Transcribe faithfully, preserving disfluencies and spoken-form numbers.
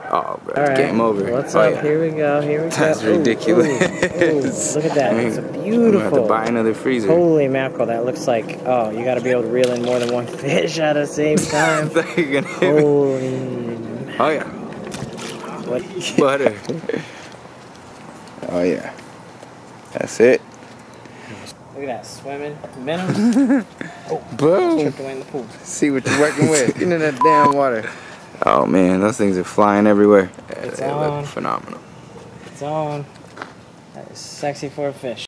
Oh, bro, All right. game over. What's oh, up? Yeah. Here we go. Here we That's go. Ooh, ridiculous. Ooh, ooh. Look at that. It's a I'm gonna beautiful. have to buy another freezer. Holy mackerel! That looks like, oh, you got to be able to reel in more than one fish at the same time. You're gonna hit Holy. me. Oh yeah. What? Butter. Oh yeah. That's it. Look at that swimming. Minnow. Oh, boom. tripped away in the pool. See what you're working with. Get in that damn water. Oh man, those things are flying everywhere. It's they on. look phenomenal. It's on. That is sexy for a fish.